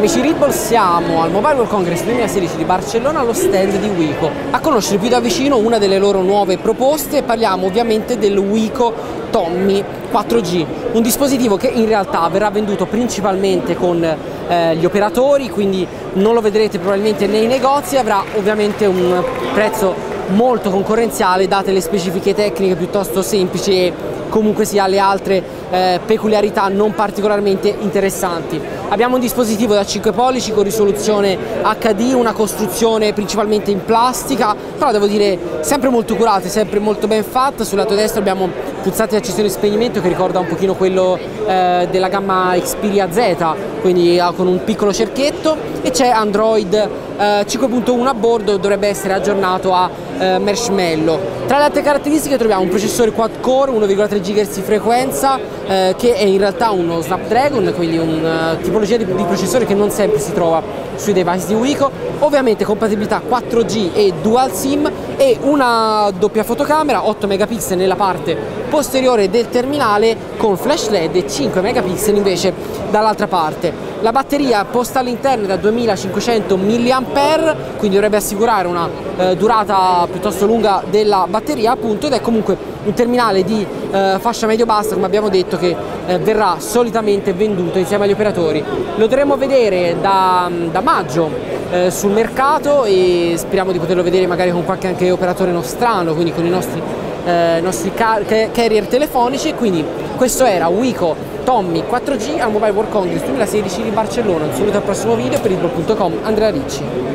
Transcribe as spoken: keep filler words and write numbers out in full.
Amici Readball, siamo al Mobile World Congress duemilasedici di Barcellona allo stand di Wico a conoscere più da vicino una delle loro nuove proposte. Parliamo ovviamente del Wico Tommy quattro G, un dispositivo che in realtà verrà venduto principalmente con eh, gli operatori, quindi non lo vedrete probabilmente nei negozi. Avrà ovviamente un prezzo molto concorrenziale date le specifiche tecniche piuttosto semplici e comunque sia le altre eh, peculiarità non particolarmente interessanti. Abbiamo un dispositivo da cinque pollici con risoluzione acca di, una costruzione principalmente in plastica, però devo dire sempre molto curata, sempre molto ben fatta. Sul lato destro abbiamo pulsante di accensione e spegnimento che ricorda un pochino quello eh, della gamma Xperia Z, quindi eh, con un piccolo cerchietto, e c'è Android eh, cinque punto uno a bordo, dovrebbe essere aggiornato a eh, Marshmallow. Tra le altre caratteristiche troviamo un processore quad core, uno virgola tre gigahertz di frequenza, eh, che è in realtà uno Snapdragon, quindi una uh, tipologia di, di processore che non sempre si trova sui device di Wico. Ovviamente compatibilità quattro G e Dual SIM e una doppia fotocamera, otto megapixel nella parte posteriore del terminale con flash led e cinque megapixel invece dall'altra parte. La batteria posta all'interno da duemilacinquecento milliampere, quindi dovrebbe assicurare una eh, durata piuttosto lunga della batteria, appunto, ed è comunque un terminale di eh, fascia medio-bassa, come abbiamo detto, che eh, verrà solitamente venduto insieme agli operatori. Lo dovremo vedere da, da maggio eh, sul mercato e speriamo di poterlo vedere magari con qualche anche operatore nostrano, quindi con i nostri, eh, nostri car carrier telefonici. Quindi questo era Wico Tommy quattro G al Mobile World Congress duemilasedici di Barcellona. Un saluto al prossimo video. Per Readball punto com, Andrea Ricci.